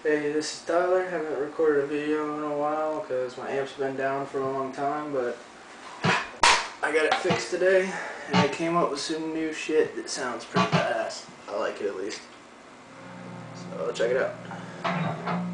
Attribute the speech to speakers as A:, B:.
A: Hey, this is Tyler. Haven't recorded a video in a while because my amp's been down for a long time, but I got it fixed today and I came up with some new shit that sounds pretty badass. I like it at least. So check it out.